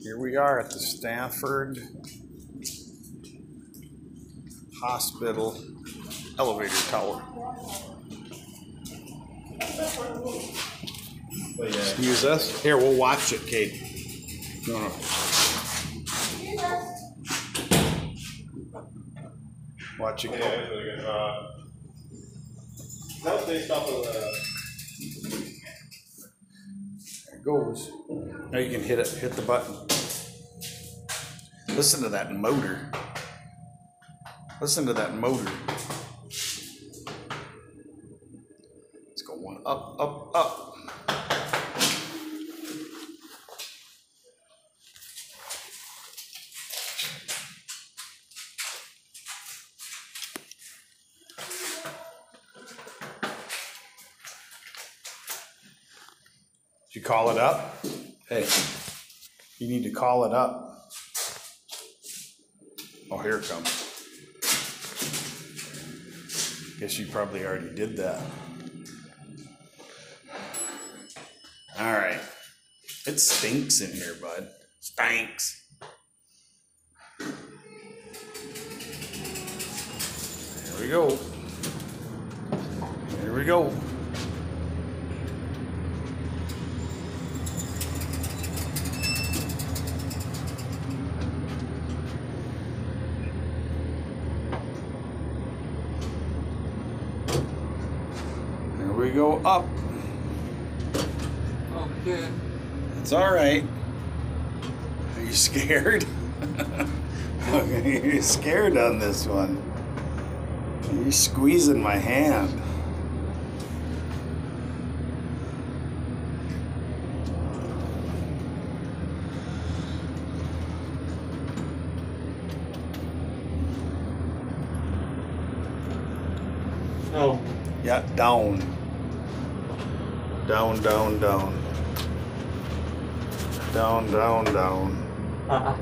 Here we are at the Stafford Hospital elevator tower. Excuse us. Here, we'll watch it, Kate. No. Watch it go. Yeah, it's really good. That was based off of There it goes. Now you can hit the button. Listen to that motor. Listen to that motor. It's going up, up, up. Did you call it up? Hey, you need to call it up. Oh, here it comes. Guess you probably already did that. All right. It stinks in here, bud. Stinks. Here we go. Here we go. Here we go up. Okay. It's all right. Are you scared? You're scared on this one. You're squeezing my hand. Oh. Yeah, down. Down, down, down. Down, down, down.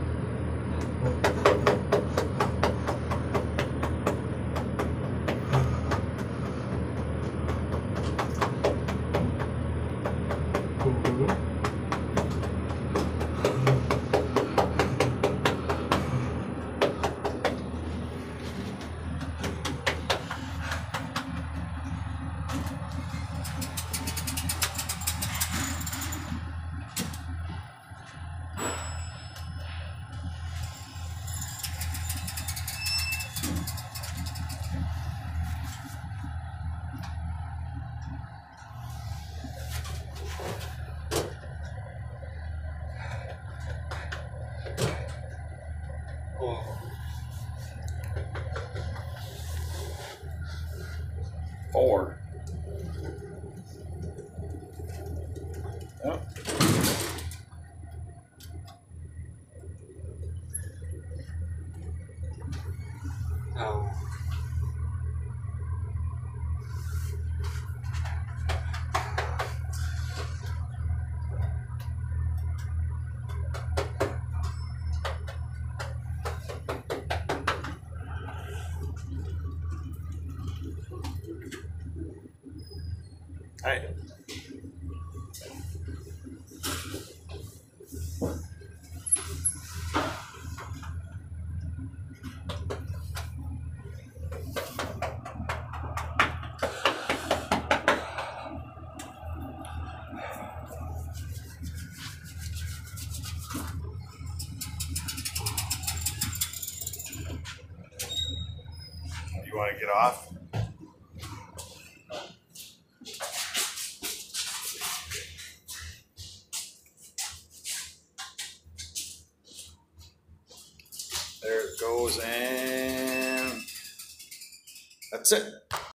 Four. Yep. Oh. All right. You want to get off? There it goes, and that's it.